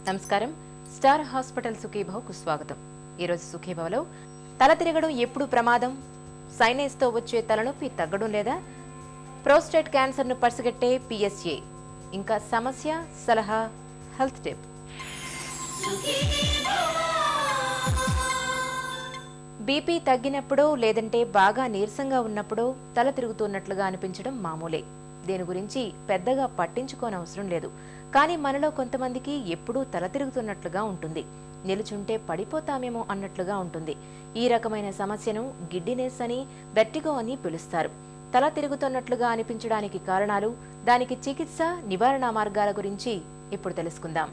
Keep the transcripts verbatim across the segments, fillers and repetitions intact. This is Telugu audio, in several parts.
నమస్కారం. స్టార్ హాస్పిటల్ సుఖీభవకు స్వాగతం. ఈరోజు సుఖీభవలో తల తిరగడం ఎప్పుడు ప్రమాదం, సైనస్తో వచ్చే తలనొప్పి తగ్గడం లేదా, ప్రోస్టేట్ క్యాన్సర్ను పసిగట్టే పిఎస్ఏ, ఇంకా సమస్య సలహా హెల్త్ టిప్. బీపీ తగ్గినప్పుడో లేదంటే బాగా నీరసంగా ఉన్నప్పుడో తల తిరుగుతున్నట్లుగా అనిపించడం మామూలే. దీని గురించి పెద్దగా పట్టించుకోనవసరం లేదు. కానీ మనలో కొంతమందికి ఎప్పుడూ తల తిరుగుతున్నట్లుగా ఉంటుంది. నిలుచుంటే పడిపోతామేమో అన్నట్లుగా ఉంటుంది. ఈ రకమైన సమస్యను గిడ్డినెస్ అని, వెర్టిగో అని పిలుస్తారు. తల తిరుగుతున్నట్లుగా అనిపించడానికి కారణాలు, దానికి చికిత్స, నివారణ మార్గాల గురించి ఇప్పుడు తెలుసుకుందాం.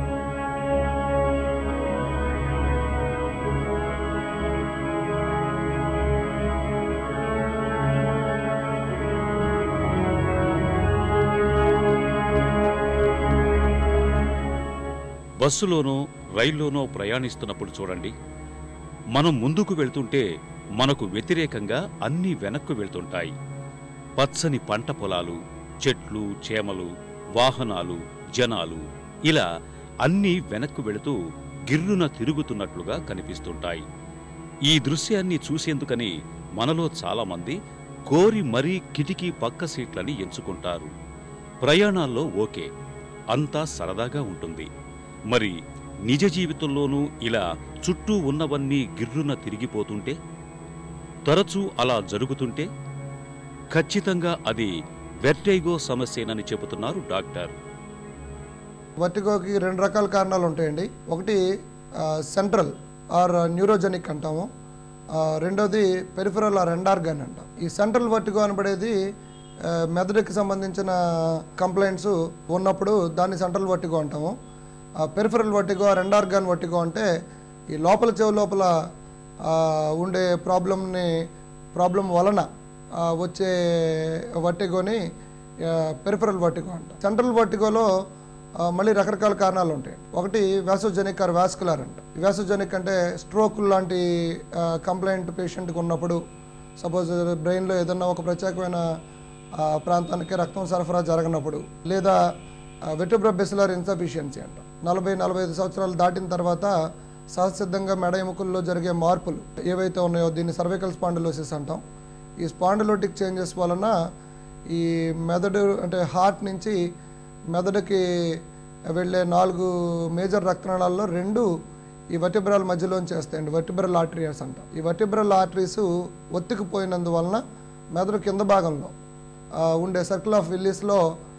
బస్సులోనో రైల్లోనో ప్రయాణిస్తున్నప్పుడు చూడండి, మనం ముందుకు వెళ్తుంటే మనకు వ్యతిరేకంగా అన్నీ వెనక్కు వెళ్తుంటాయి. పచ్చని పంట పొలాలు, చెట్లు, చేమలు, వాహనాలు, జనాలు, ఇలా అన్నీ వెనక్కు వెళుతూ గిర్రున తిరుగుతున్నట్లుగా కనిపిస్తుంటాయి. ఈ దృశ్యాన్ని చూసేందుకని మనలో చాలామంది కోరి మరీ కిటికీ పక్క సీట్లని ఎంచుకుంటారు. ప్రయాణాల్లో ఓకే, అంతా సరదాగా ఉంటుంది. మరి నిజ జీవితంలోనూ ఇలా చుట్టూ ఉన్నవన్నీ గిర్రున తిరిగిపోతుంటే, తరచూ అలా జరుగుతుంటే ఖచ్చితంగా అది వెర్టిగో సమస్యేనని చెబుతున్నారు డాక్టర్. వెర్టిగోకి రెండు రకాల కారణాలు ఉంటాయండి. ఒకటి సెంట్రల్ ఆర్ న్యూరోజెనిక్ అంటాము, రెండోది పెరిఫరల్ ఆర్ ఎండార్గన్ అంటాం. ఈ సెంట్రల్ వెర్టిగో అనబడేది మెదడుకి సంబంధించిన కంప్లైంట్స్ ఉన్నప్పుడు దాన్ని సెంట్రల్ వెర్టిగో అంటాము. పెరిఫరల్ వెర్టిగో, ఎండార్గన్ వెర్టిగో అంటే ఈ లోపల చెవు లోపల ఉండే ప్రాబ్లంని ప్రాబ్లం వలన వచ్చే వెర్టిగోని పెరిఫరల్ వెర్టిగో అంటాం. సెంట్రల్ వెర్టిగోలో మళ్ళీ రకరకాల కారణాలు ఉంటాయి. ఒకటి వ్యాసోజెనిక్ ఆర్ వాస్కులర్ అంట. వ్యాసోజెనిక్ అంటే స్ట్రోక్ లాంటి కంప్లైంట్ పేషెంట్కి ఉన్నప్పుడు, సపోజ్ బ్రెయిన్లో ఏదన్నా ఒక ప్రత్యేకమైన ప్రాంతానికి రక్తం సరఫరా జరగనప్పుడు, లేదా వెర్టిబ్రోబేసిలర్ ఇన్సఫిషియన్సీ అంట. నలభై నలభై ఐదు సంవత్సరాలు దాటిన తర్వాత సహజసిద్ధంగా మెడ ఎముకల్లో జరిగే మార్పులు ఏవైతే ఉన్నాయో దీన్ని సర్వైకల్ స్పాండిలోసిస్ అంటాం. ఈ స్పాండిలోటిక్ చేంజెస్ వలన ఈ మెదడు అంటే హార్ట్ నుంచి మెదడుకి వెళ్ళే నాలుగు మేజర్ రక్తనాళాల్లో రెండు ఈ వెర్టిబ్రల్ మధ్యలోంచి వస్తాయండి, వెర్టిబ్రల్ ఆర్టరీస్ అంటాం. ఈ వెర్టిబ్రల్ ఆర్టరీస్ ఒత్తికిపోయినందువలన మెదడు కింద భాగంలో ఉండే సర్కిల్ ఆఫ్ విల్లీస్లో